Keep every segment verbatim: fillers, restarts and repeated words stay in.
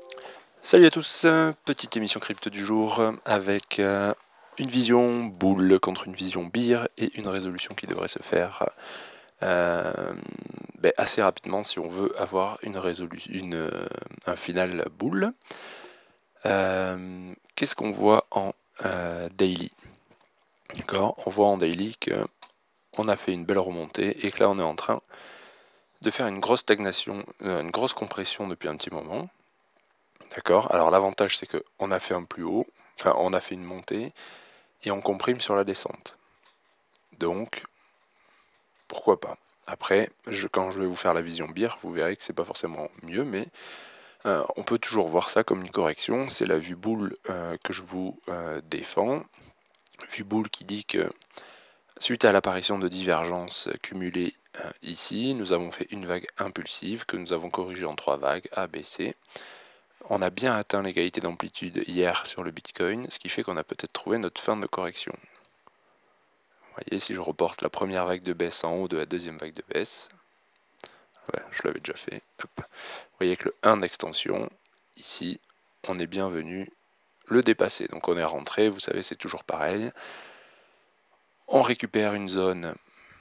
Salut à tous, euh, petite émission crypto du jour euh, avec euh, une vision boule contre une vision bear et une résolution qui devrait se faire euh, ben, assez rapidement si on veut avoir une résolution, une, euh, un final boule. Euh, Qu'est-ce qu'on voit en euh, daily? D'accord, on voit en daily que on a fait une belle remontée et que là on est en train de faire une grosse stagnation, euh, une grosse compression depuis un petit moment. D'accord, alors l'avantage c'est que on a fait un plus haut, enfin on a fait une montée et on comprime sur la descente. Donc, pourquoi pas. Après, je, quand je vais vous faire la vision bear, vous verrez que c'est pas forcément mieux, mais euh, on peut toujours voir ça comme une correction. C'est la vue boule euh, que je vous euh, défends. Vue boule qui dit que suite à l'apparition de divergences cumulées euh, ici, nous avons fait une vague impulsive que nous avons corrigée en trois vagues A, B, C. On a bien atteint l'égalité d'amplitude hier sur le Bitcoin, ce qui fait qu'on a peut-être trouvé notre fin de correction. Vous voyez, si je reporte la première vague de baisse en haut de la deuxième vague de baisse, ouais, je l'avais déjà fait, hop. Vous voyez que le un d'extension, ici, on est bien venu le dépasser. Donc on est rentré, vous savez, c'est toujours pareil. On récupère une zone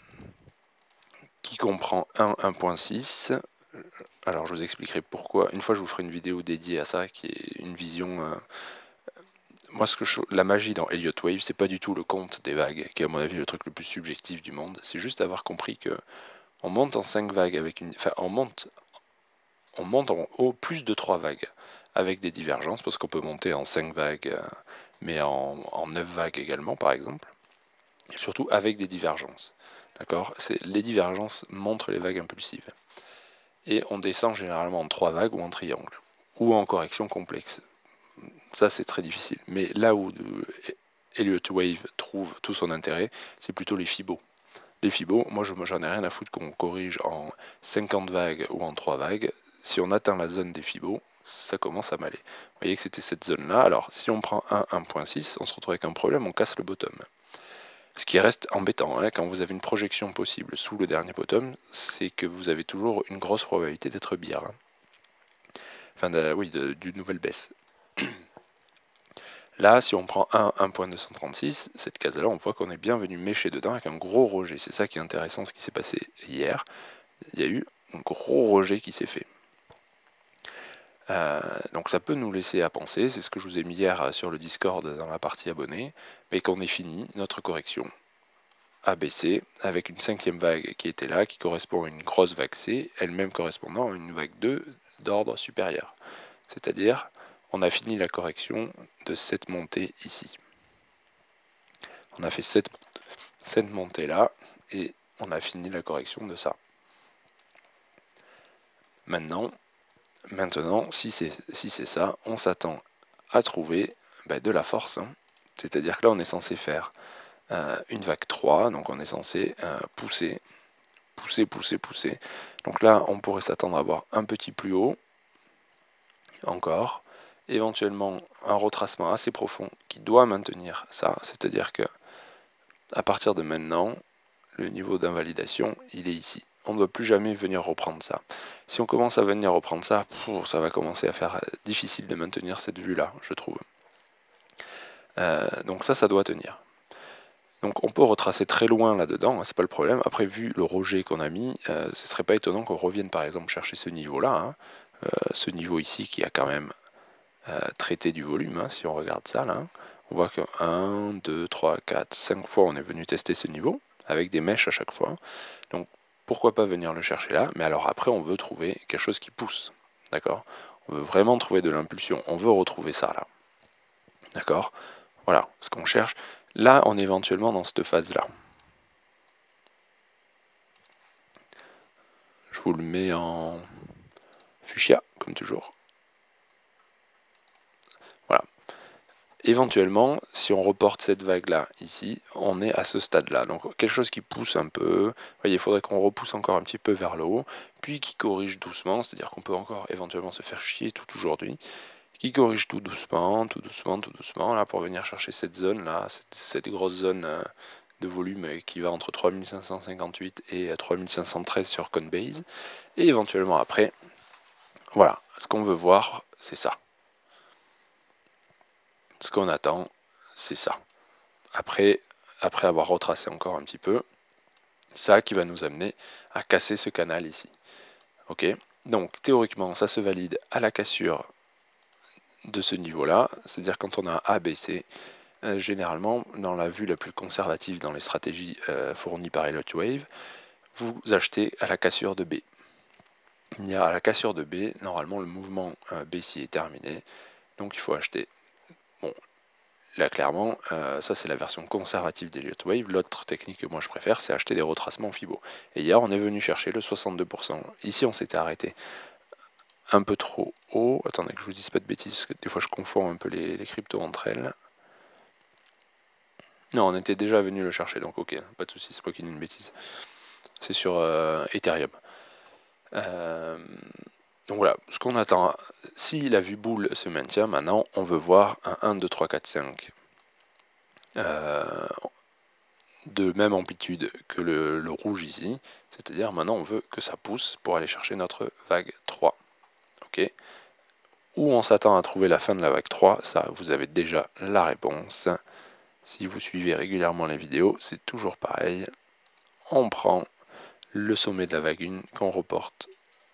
qui comprend un, un point six. Alors je vous expliquerai pourquoi. Une fois, je vous ferai une vidéo dédiée à ça, qui est une vision... Euh, moi, ce que je, la magie dans Elliott Wave, c'est pas du tout le compte des vagues, qui est à mon avis le truc le plus subjectif du monde. C'est juste d'avoir compris que on monte en cinq vagues avec une... Enfin, on monte, on monte en haut plus de trois vagues avec des divergences, parce qu'on peut monter en cinq vagues, euh, mais en, en neuf vagues également, par exemple. Et surtout avec des divergences. D'accord, c'est, les divergences montrent les vagues impulsives. Et on descend généralement en trois vagues ou en triangle, ou en correction complexe. Ça, c'est très difficile. Mais là où Elliott Wave trouve tout son intérêt, c'est plutôt les Fibos. Les Fibos, moi j'en ai rien à foutre qu'on corrige en cinquante vagues ou en trois vagues. Si on atteint la zone des Fibos, ça commence à m'aller. Vous voyez que c'était cette zone-là. Alors si on prend un un point six, on se retrouve avec un problème, on casse le bottom. Ce qui reste embêtant, hein, quand vous avez une projection possible sous le dernier bottom, c'est que vous avez toujours une grosse probabilité d'être bear. Hein. Enfin, de, oui, d'une nouvelle baisse. Là, si on prend un un point deux cent trente-six, cette case-là, on voit qu'on est bien venu mécher dedans avec un gros rejet. C'est ça qui est intéressant, ce qui s'est passé hier. Il y a eu un gros rejet qui s'est fait. Euh, donc ça peut nous laisser à penser, c'est ce que je vous ai mis hier sur le Discord dans la partie abonnés, mais qu'on ait fini notre correction A B C avec une cinquième vague qui était là, qui correspond à une grosse vague C, elle-même correspondant à une vague deux d'ordre supérieur. C'est-à-dire, on a fini la correction de cette montée ici. On a fait cette, cette montée là et on a fini la correction de ça. Maintenant, maintenant si c'est si c'est ça, on s'attend à trouver ben, de la force. Hein. C'est-à-dire que là, on est censé faire euh, une vague trois, donc on est censé euh, pousser, pousser, pousser, pousser. Donc là, on pourrait s'attendre à avoir un petit plus haut, encore, éventuellement un retracement assez profond qui doit maintenir ça. C'est-à-dire que à partir de maintenant, le niveau d'invalidation, il est ici. On ne doit plus jamais venir reprendre ça. Si on commence à venir reprendre ça, ça va commencer à faire difficile de maintenir cette vue-là, je trouve. Euh, donc ça, ça doit tenir. Donc on peut retracer très loin là-dedans, c'est pas le problème. Après, vu le rejet qu'on a mis, euh, ce serait pas étonnant qu'on revienne par exemple chercher ce niveau-là, hein, euh, ce niveau ici qui a quand même euh, traité du volume, hein, si on regarde ça là. Hein. On voit que un, deux, trois, quatre, cinq fois on est venu tester ce niveau, avec des mèches à chaque fois. Donc pourquoi pas venir le chercher là, mais alors après on veut trouver quelque chose qui pousse, d'accord? On veut vraiment trouver de l'impulsion, on veut retrouver ça là, d'accord? Voilà ce qu'on cherche. Là on est éventuellement dans cette phase là. Je vous le mets en fuchsia, comme toujours. Voilà. Éventuellement, si on reporte cette vague-là, ici, on est à ce stade-là. Donc quelque chose qui pousse un peu. Vous voyez, il faudrait qu'on repousse encore un petit peu vers le haut, puis qui corrige doucement, c'est-à-dire qu'on peut encore éventuellement se faire chier tout aujourd'hui, qui corrige tout doucement, tout doucement, tout doucement, là, pour venir chercher cette zone-là, cette, cette grosse zone euh, de volume euh, qui va entre trois mille cinq cent cinquante-huit et trois mille cinq cent treize sur Coinbase, et éventuellement après Voilà, ce qu'on veut voir, c'est ça. Ce qu'on attend, c'est ça. Après, après avoir retracé encore un petit peu, ça qui va nous amener à casser ce canal ici. Ok, donc théoriquement, ça se valide à la cassure de ce niveau-là, c'est-à-dire quand on a A, B, C, euh, généralement, dans la vue la plus conservative dans les stratégies euh, fournies par Elliott Wave, vous achetez à la cassure de B. Il y a à la cassure de B, normalement le mouvement euh, baissier est terminé, donc il faut acheter. Bon, là clairement, euh, ça c'est la version conservative d'Elliott Wave. L'autre technique que moi je préfère, c'est acheter des retracements Fibo. Et hier, on est venu chercher le soixante-deux pour cent. Ici, on s'était arrêté un peu trop haut. Attendez que je vous dise pas de bêtises, parce que des fois je confonds un peu les, les cryptos entre elles. Non, on était déjà venu le chercher, donc ok, pas de soucis, c'est pas qu'il y ait une bêtise. C'est sur euh, Ethereum. Euh, donc voilà, ce qu'on attend, si la vue boule se maintient, maintenant on veut voir un un, deux, trois, quatre, cinq euh, de même amplitude que le, le rouge ici, c'est-à-dire maintenant on veut que ça pousse pour aller chercher notre vague trois. Ok. Où on s'attend à trouver la fin de la vague trois, ça vous avez déjà la réponse. Si vous suivez régulièrement les vidéos, c'est toujours pareil. On prend le sommet de la vague un qu'on reporte.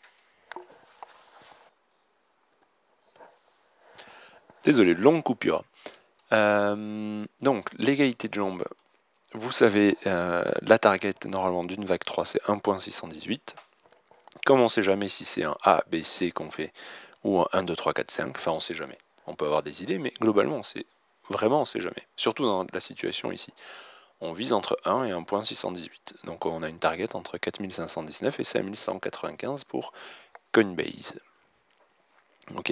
Désolé, longue coupure. Euh, donc, l'égalité de jambes, vous savez, euh, la target normalement d'une vague trois, c'est un virgule six cent dix-huit. Comme on ne sait jamais si c'est un A, B, C qu'on fait, ou un un, deux, trois, quatre, cinq, enfin on ne sait jamais. On peut avoir des idées, mais globalement, c'est vraiment on ne sait jamais. Surtout dans la situation ici. On vise entre un et un virgule six cent dix-huit. Donc on a une target entre quatre mille cinq cent dix-neuf et cinq mille cent quatre-vingt-quinze pour Coinbase. Ok.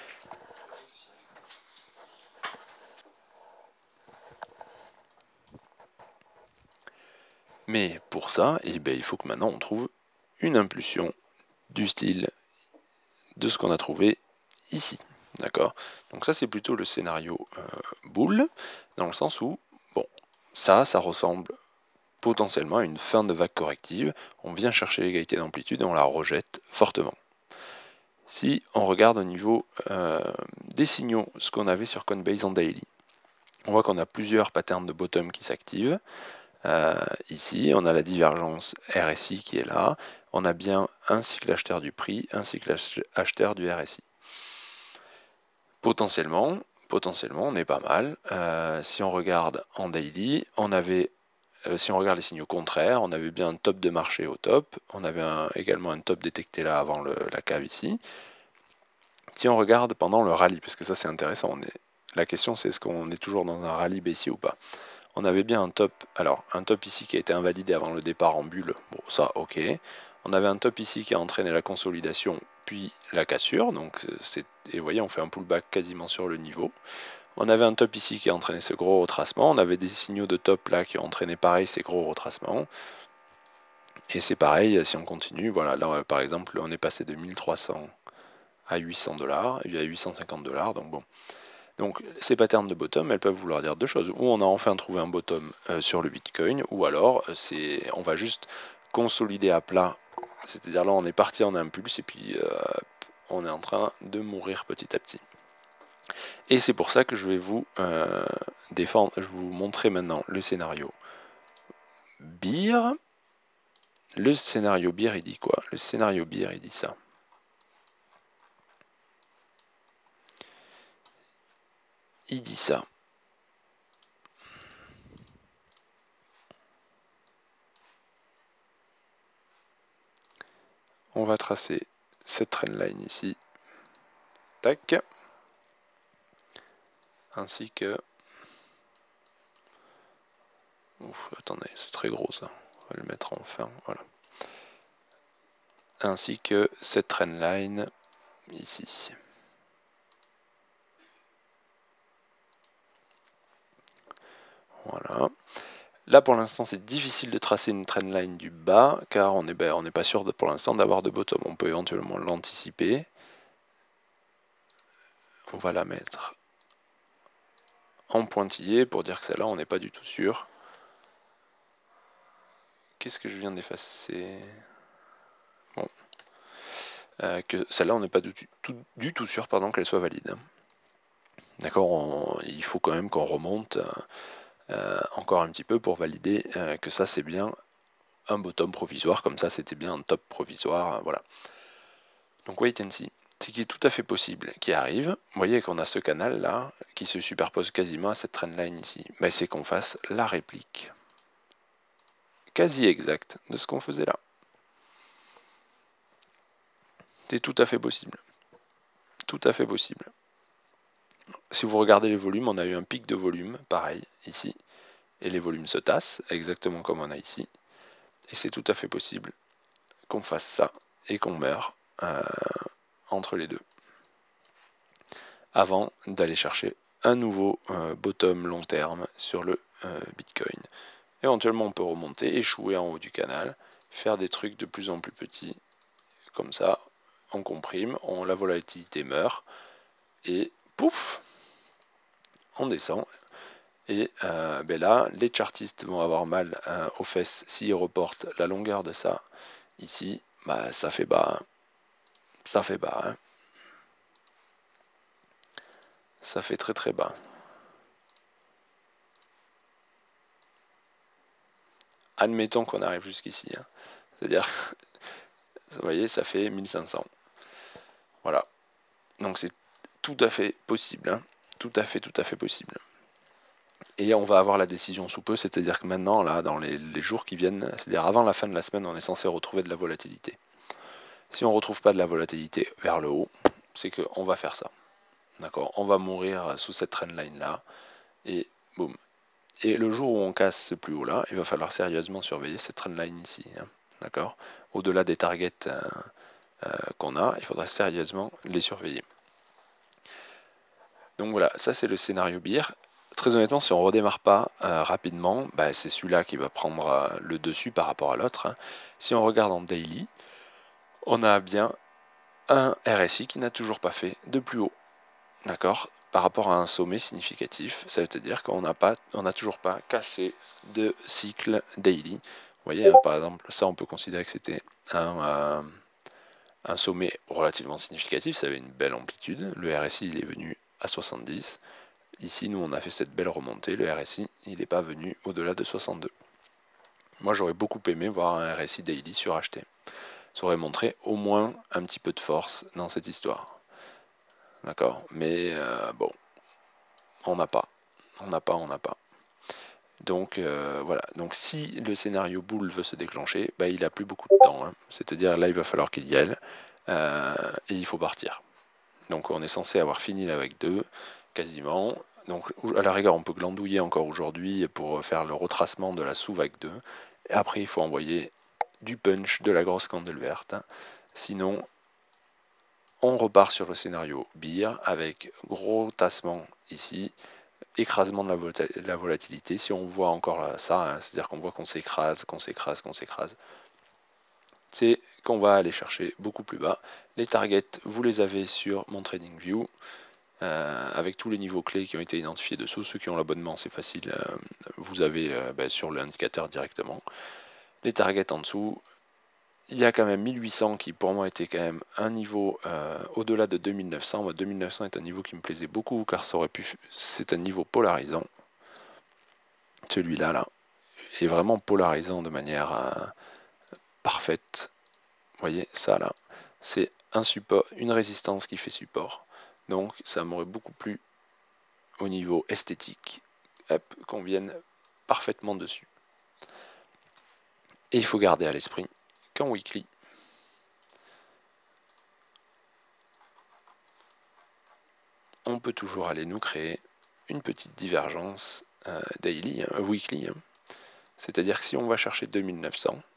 Mais pour ça, eh bien, il faut que maintenant on trouve une impulsion du style de ce qu'on a trouvé ici. D'accord. Donc ça c'est plutôt le scénario euh, boule, dans le sens où, bon, ça, ça ressemble potentiellement à une fin de vague corrective. On vient chercher l'égalité d'amplitude et on la rejette fortement. Si on regarde au niveau euh, des signaux, ce qu'on avait sur Coinbase en daily, on voit qu'on a plusieurs patterns de bottom qui s'activent. Euh, ici, on a la divergence R S I qui est là. On a bien un cycle acheteur du prix, un cycle acheteur du R S I. Potentiellement, potentiellement, on est pas mal. Euh, si on regarde en daily, on avait, euh, si on regarde les signaux contraires, on avait bien un top de marché au top. On avait un, également un top détecté là avant le, la cave ici. Si on regarde pendant le rallye, parce que ça c'est intéressant, on est, la question c'est est-ce qu'on est toujours dans un rallye baissier ou pas. On avait bien un top, alors un top ici qui a été invalidé avant le départ en bulle, bon ça ok. On avait un top ici qui a entraîné la consolidation puis la cassure, donc c'est, et vous voyez on fait un pullback quasiment sur le niveau. On avait un top ici qui a entraîné ce gros retracement, on avait des signaux de top là qui ont entraîné pareil ces gros retracements. Et c'est pareil si on continue, voilà là par exemple on est passé de mille trois cents à huit cents dollars, il y a huit cent cinquante dollars, donc bon. Donc ces patterns de bottom, elles peuvent vouloir dire deux choses. Ou on a enfin trouvé un bottom euh, sur le Bitcoin, ou alors euh, c'est, on va juste consolider à plat. C'est-à-dire là on est parti en impulse et puis euh, on est en train de mourir petit à petit. Et c'est pour ça que je vais vous euh, défendre, je vais vous montrer maintenant le scénario Bear. Le scénario Bear il dit quoi? Le scénario Bear il dit ça. Il dit ça. On va tracer cette trendline ici. Tac. Ainsi que... Ouf, attendez, c'est très gros ça. On va le mettre en fin. Voilà. Ainsi que cette trendline ici. Voilà. Là pour l'instant c'est difficile de tracer une trendline du bas car on n'est ben, on n'est pas sûr de, pour l'instant d'avoir de bottom. On peut éventuellement l'anticiper. On va la mettre en pointillé pour dire que celle-là on n'est pas du tout sûr. Qu'est-ce que je viens d'effacer? Bon. euh, que celle-là, on n'est pas du tout, du tout sûr pardon, qu'elle soit valide. D'accord, il faut quand même qu'on remonte euh, encore un petit peu pour valider euh, que ça c'est bien un bottom provisoire, comme ça c'était bien un top provisoire, voilà. Donc wait and see, ce qui est tout à fait possible qui arrive, vous voyez qu'on a ce canal là qui se superpose quasiment à cette trendline ici, ben, c'est qu'on fasse la réplique quasi exacte de ce qu'on faisait là. C'est tout à fait possible. Tout à fait possible. Si vous regardez les volumes, on a eu un pic de volume, pareil, ici, et les volumes se tassent, exactement comme on a ici, et c'est tout à fait possible qu'on fasse ça et qu'on meure euh, entre les deux, avant d'aller chercher un nouveau euh, bottom long terme sur le euh, Bitcoin. Éventuellement, on peut remonter, échouer en haut du canal, faire des trucs de plus en plus petits, comme ça, on comprime, on, la volatilité meurt, et pouf, on descend. Et euh, ben là, les chartistes vont avoir mal euh, aux fesses s'ils reportent la longueur de ça. Ici, bah, ça fait bas. Hein. Ça fait bas. Hein. Ça fait très très bas. Admettons qu'on arrive jusqu'ici. Hein. C'est-à-dire, vous voyez, ça fait mille cinq cents. Voilà. Donc c'est tout à fait possible. Hein. Tout à fait, tout à fait possible. Et on va avoir la décision sous peu, c'est-à-dire que maintenant, là, dans les, les jours qui viennent, c'est-à-dire avant la fin de la semaine, on est censé retrouver de la volatilité. Si on ne retrouve pas de la volatilité vers le haut, c'est qu'on va faire ça. D'accord, on va mourir sous cette trendline là, et boum. Et le jour où on casse ce plus haut là, il va falloir sérieusement surveiller cette trendline ici. Hein. D'accord, au-delà des targets euh, euh, qu'on a, il faudra sérieusement les surveiller. Donc voilà, ça c'est le scénario bear. Très honnêtement, si on ne redémarre pas euh, rapidement, bah, c'est celui-là qui va prendre euh, le dessus par rapport à l'autre. Hein. Si on regarde en daily, on a bien un R S I qui n'a toujours pas fait de plus haut. D'accord, par rapport à un sommet significatif, ça veut dire qu'on n'a pas, on n'a toujours pas cassé de cycle daily. Vous voyez, hein, par exemple, ça on peut considérer que c'était un, euh, un sommet relativement significatif, ça avait une belle amplitude. Le R S I il est venu à soixante-dix. Ici, nous on a fait cette belle remontée. Le R S I il n'est pas venu au-delà de soixante-deux. Moi j'aurais beaucoup aimé voir un R S I daily suracheté. Ça aurait montré au moins un petit peu de force dans cette histoire. D'accord, mais euh, bon, on n'a pas. On n'a pas, on n'a pas. Donc euh, voilà, donc si le scénario boule veut se déclencher, bah, il n'a plus beaucoup de temps. Hein. C'est-à-dire là il va falloir qu'il y aille euh, et il faut partir. Donc on est censé avoir fini la vague deux, quasiment. Donc à la rigueur on peut glandouiller encore aujourd'hui pour faire le retracement de la sous-vague deux. Et après il faut envoyer du punch, de la grosse candle verte. Hein. Sinon on repart sur le scénario bear avec gros tassement ici. Écrasement de la, vol la volatilité. Si on voit encore ça, hein, c'est-à-dire qu'on voit qu'on s'écrase, qu'on s'écrase, qu'on s'écrase, c'est qu'on va aller chercher beaucoup plus bas. Les targets, vous les avez sur mon TradingView, euh, avec tous les niveaux clés qui ont été identifiés dessous. Ceux qui ont l'abonnement, c'est facile, euh, vous avez euh, bah, sur l'indicateur directement. Les targets en dessous, il y a quand même mille huit cents qui pour moi était quand même un niveau euh, au-delà de deux mille neuf cents. Moi, deux mille neuf cents est un niveau qui me plaisait beaucoup car ça aurait pu, c'est un niveau polarisant. Celui-là, là, est vraiment polarisant de manière euh, parfaite. Vous voyez, ça là, c'est un support, une résistance qui fait support. Donc, ça m'aurait beaucoup plu au niveau esthétique, qu'on vienne parfaitement dessus. Et il faut garder à l'esprit qu'en weekly, on peut toujours aller nous créer une petite divergence euh, daily, hein, weekly. Hein. C'est-à-dire que si on va chercher deux mille neuf cents,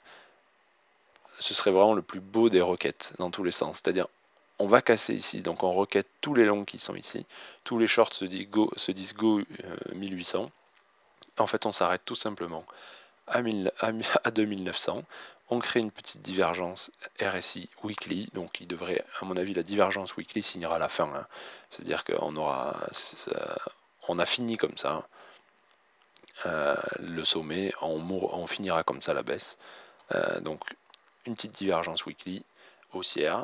ce serait vraiment le plus beau des requêtes dans tous les sens. C'est-à-dire, on va casser ici, donc on requête tous les longs qui sont ici. Tous les shorts se disent go, se disent go euh, mille huit cents. En fait, on s'arrête tout simplement à, mille, à, à deux mille neuf cents. On crée une petite divergence R S I weekly, donc il devrait, à mon avis, la divergence weekly signera à la fin. Hein. C'est-à-dire qu'on aura, ça, on a fini comme ça. Euh, le sommet, on, mour, on finira comme ça la baisse. Euh, donc une petite divergence weekly haussière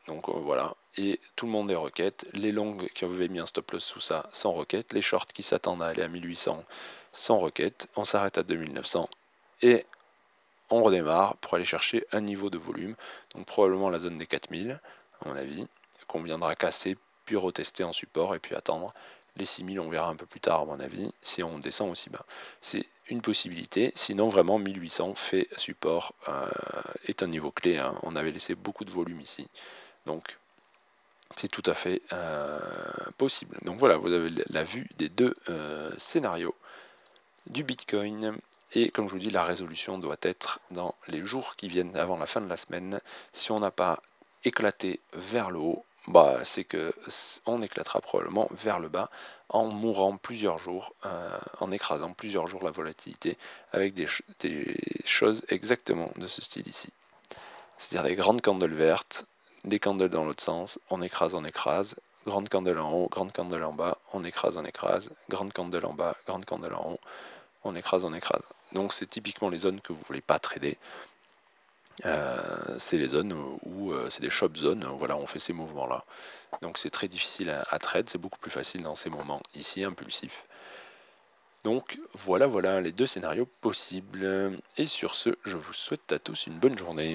Donc euh, voilà, et tout le monde est requête. Les longues qui avaient mis un stop loss sous ça, sans requête. Les shorts qui s'attendent à aller à mille huit cents, sans requête. On s'arrête à deux mille neuf cents et on redémarre pour aller chercher un niveau de volume. Donc probablement la zone des quatre mille, à mon avis, qu'on viendra casser, puis retester en support et puis attendre. Les six mille, on verra un peu plus tard, à mon avis, si on descend aussi bas. C'est une possibilité. Sinon, vraiment, mille huit cents fait support, euh, est un niveau clé. Hein. On avait laissé beaucoup de volume ici. Donc, c'est tout à fait euh, possible. Donc voilà, vous avez la vue des deux euh, scénarios du Bitcoin. Et comme je vous dis, la résolution doit être dans les jours qui viennent avant la fin de la semaine. Si on n'a pas éclaté vers le haut, bah, c'est que on éclatera probablement vers le bas en mourant plusieurs jours, euh, en écrasant plusieurs jours la volatilité avec des, ch des choses exactement de ce style ici. C'est-à-dire des grandes candles vertes, des candles dans l'autre sens, on écrase, on écrase, grande candle en haut, grande candle en bas, on écrase, on écrase, grande candle en bas, grande candle en haut, on écrase, on écrase. Donc c'est typiquement les zones que vous ne voulez pas trader. Euh, c'est les zones où euh, c'est des shop zones, voilà, on fait ces mouvements-là. Donc c'est très difficile à, à trade, c'est beaucoup plus facile dans ces moments ici, impulsifs. Donc voilà, voilà les deux scénarios possibles. Et sur ce, je vous souhaite à tous une bonne journée.